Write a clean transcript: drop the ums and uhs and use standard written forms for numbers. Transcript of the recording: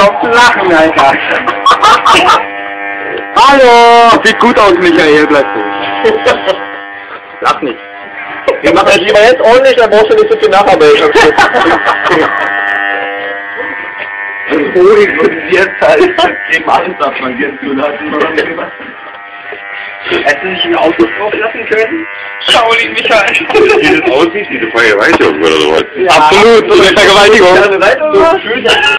auf zu lachen, Alter. Hallo! Sieht gut aus, Michael, bleib ruhig. Lach nicht. Wir machen das lieber jetzt ordentlich, dann brauchst du nicht so viel nacharbeiten. Ruhig und jetzt halt eben alles abvergessen zu lassen. Hättest du nicht ein Auto drauf lassen können? Schau ihn, Michael. Wie das aussieht, diese Feuerweise oder sowas. Ja, absolut, so eine Vergewaltigung. Ja, eine Seite oder was?